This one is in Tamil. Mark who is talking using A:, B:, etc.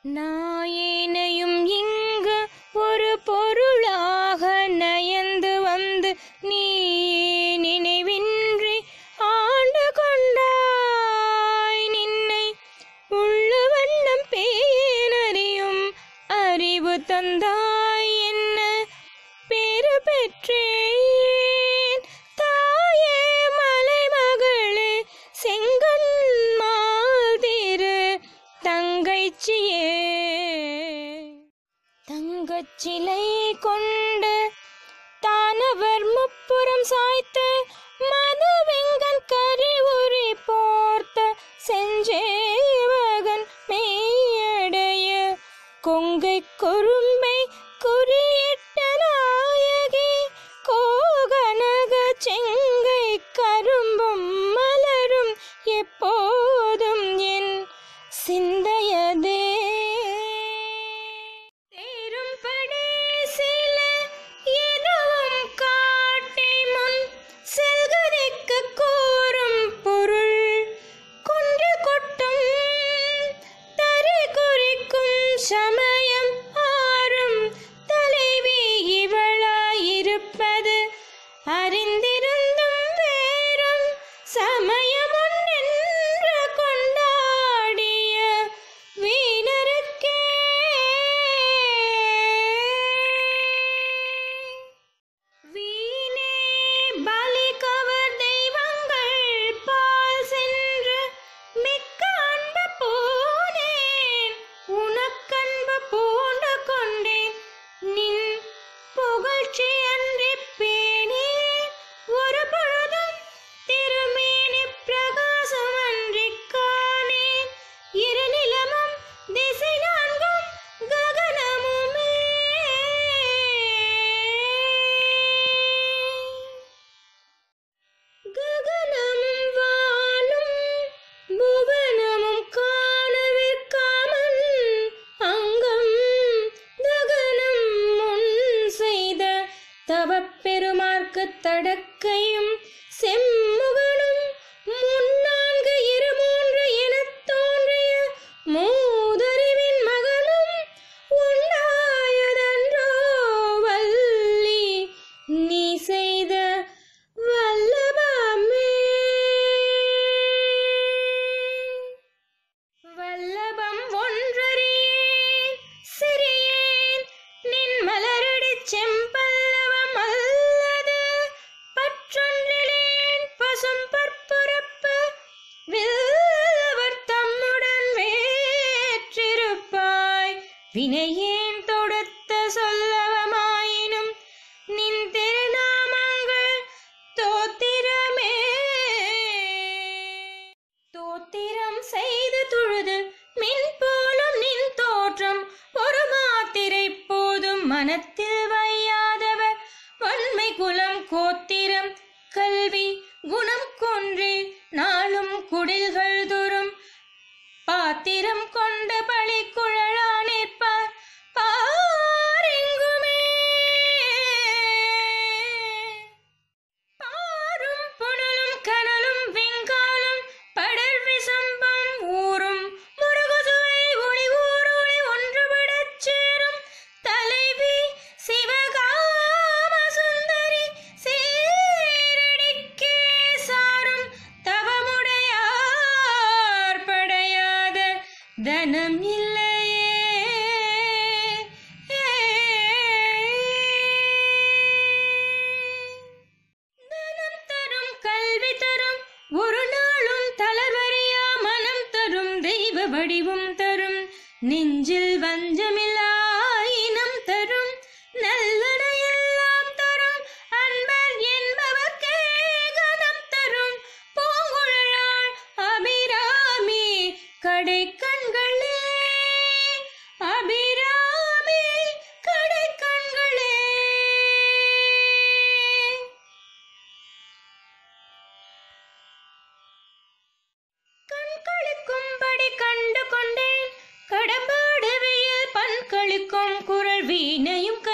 A: நாயேனையும் இங்கு ஒரு பொருளாக நயந்து வந்து நீ நினைவின்றி ஆண்டு கொண்டாய். நின்னை உள்ள வண்ணம் பேணறியும் அறிவு தந்தாய். என்ன பேறு பெற்றேன் தாயே மலைமகளே செங்கண்மால் திரு தங்கைச்சியே. தங்கச்சிலை கொண்டு தானவர் முப்புறம் சாய்த்த மதவெங்கன் கரிவுரி போர்த்த செஞ்சேவகன் மெய்யடைய கொங்கை கொரும்பை குறியிட்ட நாயகி கோகனக செங்கை கரும்பும் மலரும் எப்போதும் என் சிந்தையதே. தேரும்படி சில எதுவும் காட்டி முன் செல்கதைக்கு கூறும் பொருள் குன்று கொட்டும் தரை குறிக்கும் சமயம் ஆறும் தலைவி இவளாயிருப்பது அறிந்திருந்தும் வேறும் சமயமொன்று கொண்டாடிய வீணருக்கே. வீணே பலி கவர் தெய்வங்கள் பால் சென்று மிக்க அன்பு போனேன் உனக்கன்பு பூண்டு கொண்டேன். நின் புகழ்ச்சி அன்றி பேணேன் ஒரு பொழுதும் திருமேனி பிரகாசம் அன்றி காணேன். இரு நிலமும் திசை நான்கும் ககனமுமே ககனமும் வானும் புவனமும் காணவிற்காமன் அங்கம் தகனம் முன் செய்த தவப்பெருமார்க்கு தடக்கையும் செம்முகனும் முன்னான்கு இரு மூன்று எனத் தோன்றிய மூதறிவின் மகனும் உண்டாயதன்றோ வள்ளி நீ செய்த வல்லபமே. வல்லபம் ஒன்றறியேன் சிறியேன் நின் மலரடி செம்பல்லவம் அல்லது பற்றொன்றிலேன் பசும் பற்புறப்பு வில்லவர் தம்முடன் வேற்றிருப்பாய். வினையேன் தொடுத்த சொல்லவமாயினும் நின் திருநாமங்கள் தோத்திரமே. தோத்திரம் செய்து தொழுது மின் போலும் நின் தோற்றம் ஒரு மாத்திரை போதும் மனத்தில் வையாதவர் வன்மை குலம் கோத்திரம் கல்வி குணம் கொன்றே நாளும் குடில்கள் தோறும் பாத்திரம் கொண்ட பழி குழலா நிற்பார் பாரெங்குமே. பாரும் புனலும் கனலும் வெங்காலும் படர் விசம்பம் ஊரும் முருகுசுவை ஒளி ஊருளி ஒன்றுபடச் சேரும் தலைவி சிவகாம சுந்தரி சேரடிக்கே சாரும் தவமுடையார் படையாத தனம் இல்லையே. தனம் தரும் கல்வி தரும் ஒரு நாளும் தளர்வறியா மனம் தரும் தெய்வ வடிவும் தரும் நெஞ்சில் வஞ்சமில்லா இனம் தரும் நல்லனையெல்லாம் தரும் அன்பர் என்பவர்க்கே கனம் தரும் பூங்குழலாள் அபிராமி கடை கண்களே. அபிராமி கடை கண்களே. கண்களுக்கும்படி கண்டு கொண்டேன் கடம்பாடு வெயில் பண்களுக்கும் குரல் வீணையும்